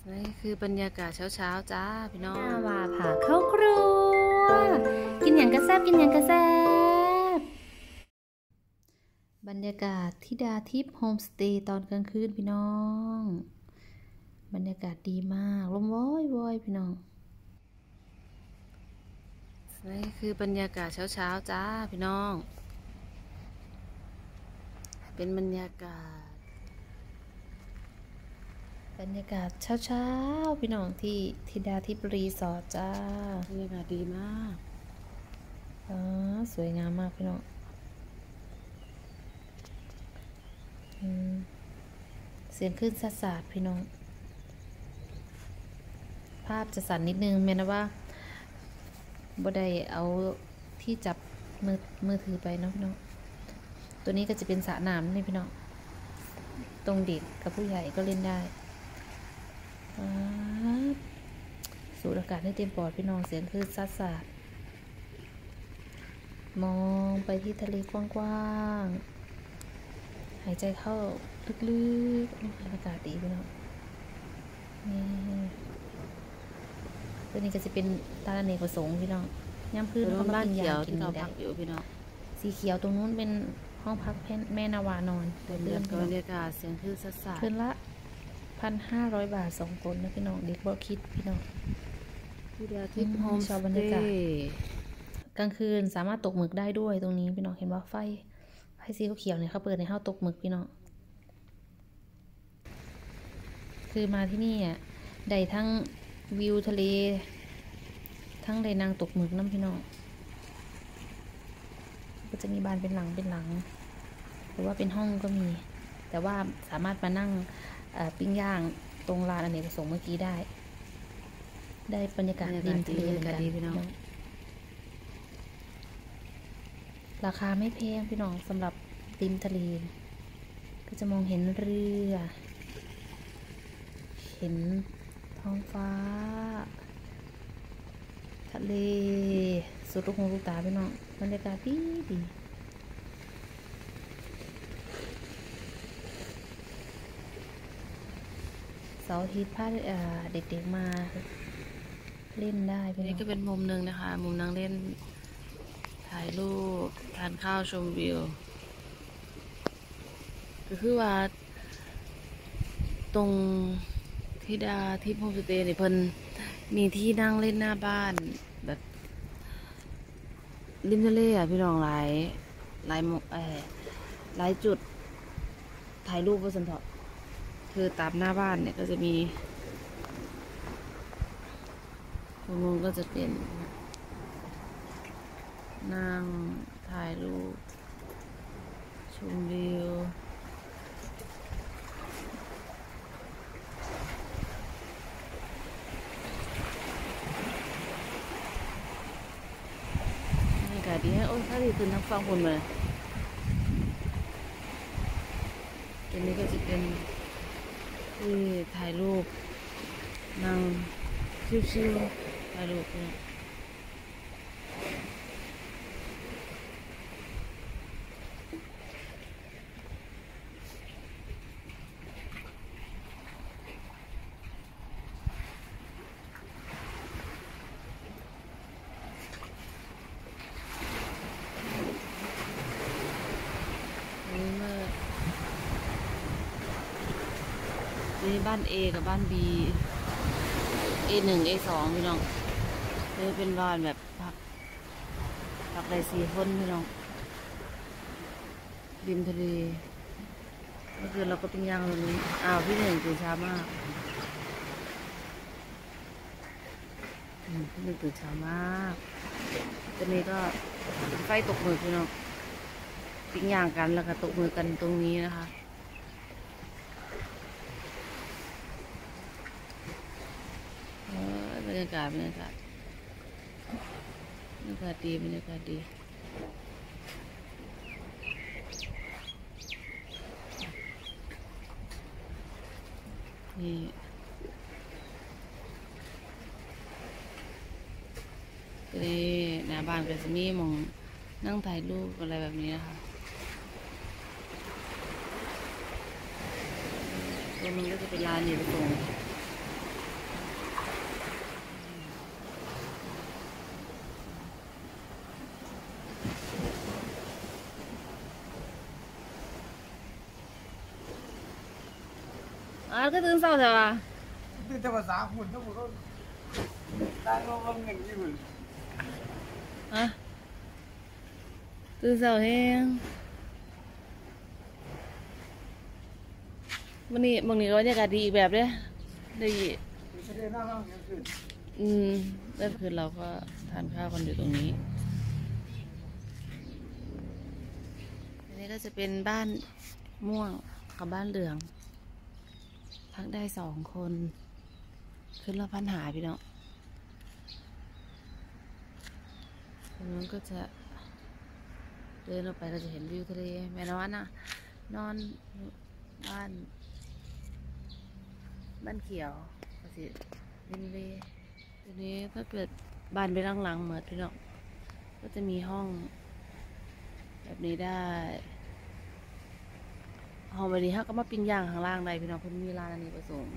นี่คือบรรยากาศเช้าจ้าพี่น้องว่าผ่าเข้าครัวกินอย่างกระแซบกินอย่างกระแซบบรรยากาศทิดาทิพย์โฮมสเตย์ตอนกลางคืนพี่น้องบรรยากาศดีมากลมว้อยพี่น้องนี่คือบรรยากาศเช้าจ้าพี่น้องเป็นบรรยากาศเช้าพี่น้องที่ทิดาทิพย์รีสอร์ทจ้าบรรยากาศดีมากสวยงามมากพี่น้องเสียงขึ้นสาดพี่น้องภาพจะสั่นนิดนึงแม้นะว่าบ่ได้เอาที่จับมือถือไปเนาะพี่น้องตัวนี้ก็จะเป็นสระน้ำนี่พี่น้องตรงเด็กกับผู้ใหญ่ก็เล่นได้สูดอากาศให้เต็มปอดพี่น้องเสียงคือซัดสาดมองไปที่ทะเลกว้างๆหายใจเข้าลึกๆอากาศดีพี่น้องนี่ตัวนี้ก็จะเป็นตาอเนกประสงค์พี่น้องย่ำพื้นเขามากินยากินนี่ได้สีเขียวตรงนู้นเป็นห้องพักแม่นาวานอนบรรยากาศเสียงคือสัสคืนละ1,500 บาท2 คนนะพี่น้องเด็กบ่คิดพี่น้องที่เดียวที่โฮมชอบบรรยากาศกลางคืนสามารถตกหมึกได้ด้วยตรงนี้พี่น้องเห็นว่าไฟสีเขียวเนี่ยเขาเปิดในห้องตกหมึกพี่น้องคือมาที่นี่ได้ทั้งวิวทะเลทั้งได้นางตกหมึกน้ำพี่น้องก็จะมีบานเป็นหลังหรือว่าเป็นห้องก็มีแต่ว่าสามารถมานั่งปิ้งย่างตรงลานอเนกประสงค์เมื่อกี้ได้บรรยากาศริมทะเลเหมือนกันพี่น้องราคาไม่แพงพี่น้องสำหรับริมทะเลก็จะมองเห็นเรือเห็นท้องฟ้าทะเลสุดลูกหูลูกตาพี่น้องบรรยากาศดีเสาร์อาทิตย์พาเด็กๆมาเล่นได้นี่ก็เป็นมุมหนึ่งนะคะมุมนั่งเล่นถ่ายรูปทานข้าวชมวิวก็คือว่าตรงทิดาทิพย์โฮมสเตย์เนี่ยเพิ่นมีที่นั่งเล่นหน้าบ้านแบบริมทะเลพี่น้องหลายจุดถ่ายรูปบนสันเถาะคือตามหน้าบ้านเนี่ยก็จะมีตรงนู้นก็จะเป็นนั่งถ่ายรูปชมวิวอากาศดีฮะโอ้ยถ้าดีขึ้นทั้งฟังคนมาตรงนี้ก็จะเป็นที่ถ่ายรูปนั่งชิวๆถ่ายรูปเนี่ยนี่บ้าน A กับบ้าน B A1 A2 พี่น้องนี่เป็นบ้านแบบพักได้4 คนพี่น้องริมทะเลเมื่อคืนเราก็ปิ้งย่างตรงนี้พี่หนึ่งตื่นเช้ามากพี่หนึ่งตื่นเช้ามากตอนนี้ก็ไฟตกหมึกพี่น้องปิ้งย่างกันแล้วก็ตกหมึกกันตรงนี้นะคะบรรยากาศดีนี่หน้าบ้านก็จะมีมองนั่งถ่ายรูปอะไรแบบนี้นะคะตรงนี้ก็จะเป็นร้านอยู่ตรงก็ตื่นเช้าแต่ว่าตื่นแต่ภาษาหุ่นทั้งหมดก็ตั้งเราเงินที่หุ่นตื่นเช้าแฮงวันนี้บางทีก็บรรยากาศดีอีกแบบเลยได้ไม่ได้นั่งนั่งยังขึ้นแล้วคืนเราก็ทานข้าวกันอยู่ตรงนี้อันนี้ก็จะเป็นบ้านม่วงกับบ้านเหลืองพักได้2 คนขึ้นละ1,500พี่น้องตรงนู้นก็จะเดินออกไปเราจะเห็นวิวทะเลแม่นอนนอนบ้านเขียวก็สิริมทะเลทีนี้ถ้าเกิดบ้านไปหลังๆเหมือนพี่น้องก็จะมีห้องแบบนี้ได้ห้องแบบนี้เขาก็มาปิ้งย่างข้างล่างได้พี่น้องเพิ่นมีร้านอันนี้ผสม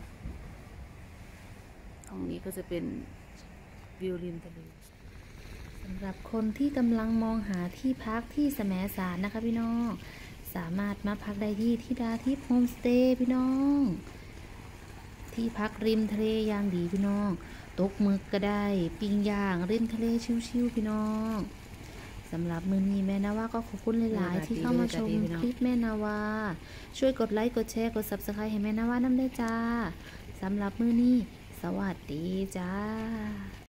ห้องนี้ก็จะเป็นวิวริมทะเลสำหรับคนที่กำลังมองหาที่พักที่แสมสารนะคะพี่น้องสามารถมาพักได้ที่ทิดาทิพย์โฮมสเตย์พี่น้องที่พักริมทะเลอย่างดีพี่น้องตกหมึกก็ได้ปิ้งย่างริมทะเลชิวๆพี่น้องสำหรับมื้อนี้แม่นาวาก็ขอบคุณหลายๆที่เข้ามาชมคลิปแม่นาวาช่วยกดไลค์กดแชร์กด Subscribe ให้แม่นาวานำด้วยจ้าสำหรับมื้อนี้สวัสดีจ้า